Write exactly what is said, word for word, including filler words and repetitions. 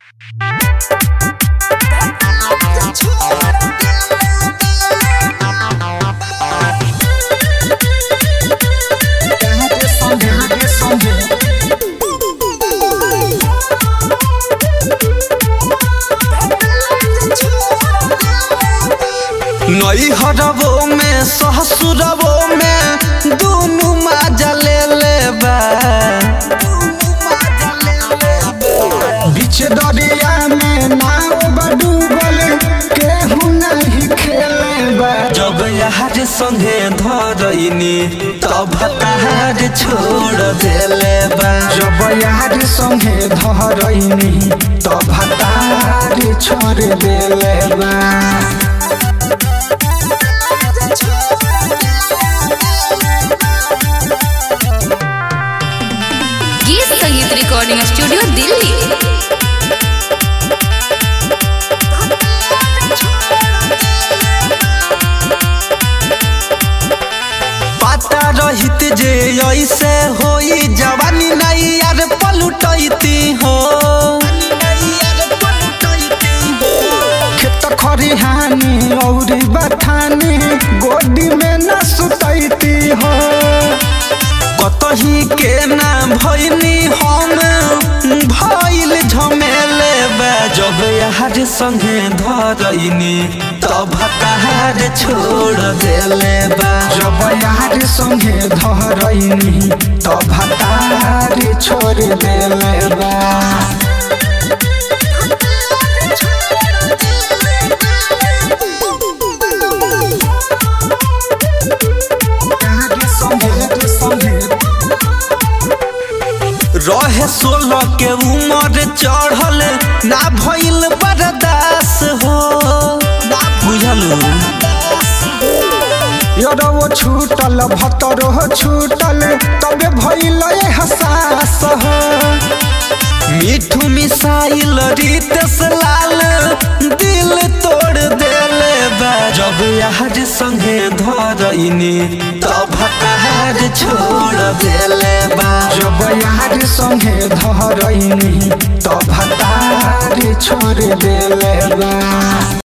नई हरबो में ससुरबो में दोनों मजा ले ले बा बीच दरिया में नाव डूबल केहू नहीं खेले बा। जब यार संगे धरइनी तब तार छोड़ देले बा। जब यार संगे धरइनी तब तार छोड़ देले बा। गीत संगीत रिकॉर्डिंग स्टूडियो दिल्ली। पता रहित जे ऐसे होई जवानी नहीं यार पलटैती हो। खेत खरिहानी और बथानी गोदी में न सुतैती हो। कतही के ना भइनी हम भइल झमेले बा। जब यार संगे धरइनी तब तार छोड़ देले बा। जब यार संगे धरइनी तब तार छोड़ देले बा। रहे सोलह के उम्र चढ़ल ना भइल बर्दाश्त हो। ना बुझलू यारो वो छूटल भतरो छूटल तबे भइल एहसास हो। मिठू मिसाइल रितेश लाल दिल तोड़ देले बा। जब यार संगे धरइनी तब तार छोड़ देले बा। जब यार संगे धरइनी तब तार छोड़ देले बा।